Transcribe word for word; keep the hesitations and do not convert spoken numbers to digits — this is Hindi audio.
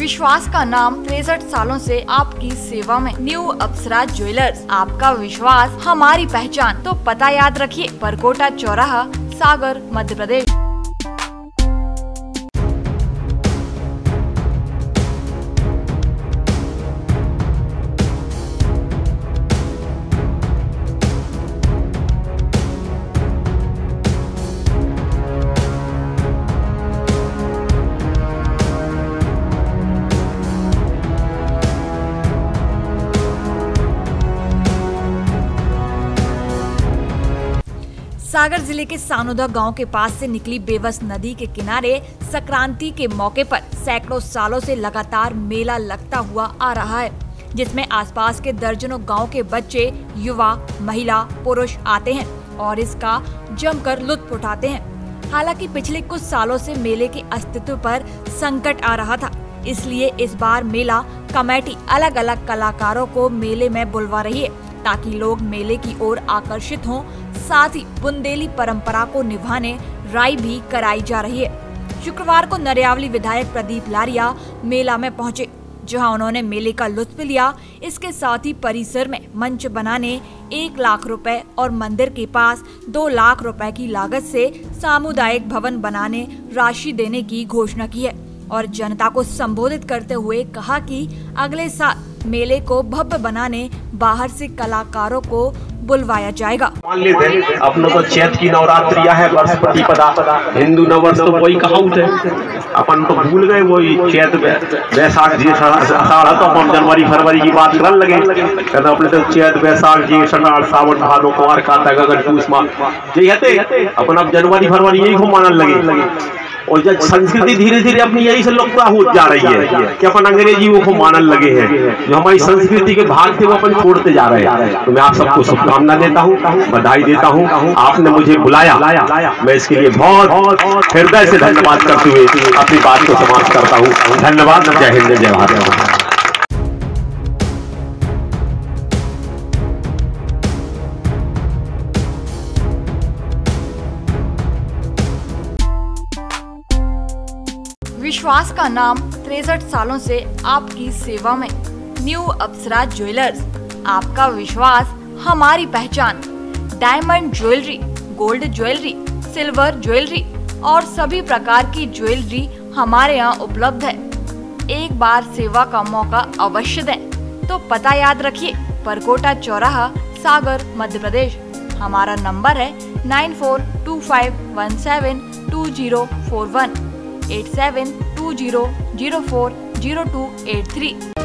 विश्वास का नाम तिरसठ सालों से आपकी सेवा में। न्यू अप्सरा ज्वेलर्स, आपका विश्वास हमारी पहचान। तो पता याद रखिए, परकोटा चौराहा, सागर, मध्य प्रदेश। सागर जिले के सानोदा गांव के पास से निकली बेवस नदी के किनारे संक्रांति के मौके पर सैकड़ों सालों से लगातार मेला लगता हुआ आ रहा है, जिसमें आसपास के दर्जनों गांव के बच्चे, युवा, महिला, पुरुष आते हैं और इसका जमकर लुत्फ उठाते हैं। हालांकि पिछले कुछ सालों से मेले के अस्तित्व पर संकट आ रहा था, इसलिए इस बार मेला कमेटी अलग अलग कलाकारों को मेले में बुलवा रही है, ताकि लोग मेले की ओर आकर्षित हों। साथ ही बुंदेली परंपरा को निभाने राई भी कराई जा रही है। शुक्रवार को नरियावली विधायक प्रदीप लारिया मेला में पहुंचे, जहां उन्होंने मेले का लुत्फ लिया। इसके साथ ही परिसर में मंच बनाने एक लाख रुपए और मंदिर के पास दो लाख रुपए की लागत से सामुदायिक भवन बनाने राशि देने की घोषणा की है और जनता को संबोधित करते हुए कहा कि अगले साल मेले को भव्य बनाने बाहर से कलाकारों को बुलवाया जाएगा। मान लेते हैं अपनों को चैत की नवरात्रियां है, वर्ष प्रतिपदा, हिंदू नववर्ष तो वही कहावत है, अपन तो भूल गए वही चैत वैशाख जी अषाढ़, तो अपन जनवरी फरवरी की बात करने लगे। कहते अपने तो चैत वैशाख जी अषाढ़ सावन भादो कुमार कार्तिक अगस्त पूस माह यही है, अपन अब जनवरी फरवरी यही को मानने लगे। और जब संस्कृति धीरे धीरे अपनी यही से लुप्त हो जा रही है कि अपन अंग्रेजियों को मानने लगे हैं, जो हमारी संस्कृति के भाग थे वो अपन छोड़ते जा रहे हैं। तो मैं आप सबको शुभकामना देता हूँ, बधाई देता हूँ। आपने मुझे बुलाया, मैं इसके लिए बहुत हृदय से धन्यवाद करते हुए अपनी बात को समाप्त करता हूँ। धन्यवाद। जय हिंद, जय भारत। विश्वास का नाम तिरसठ सालों से आपकी सेवा में। न्यू अप्सरा ज्वेलर्स, आपका विश्वास हमारी पहचान। Diamond jewellery, gold jewellery, silver jewellery और सभी प्रकार की ज्वेलरी हमारे यहाँ उपलब्ध है। एक बार सेवा का मौका अवश्य दें। तो पता याद रखिए, परकोटा चौराहा, सागर, मध्य प्रदेश। हमारा नंबर है nine four two five one seven two zero four one eight seven two zero zero four zero two eight three.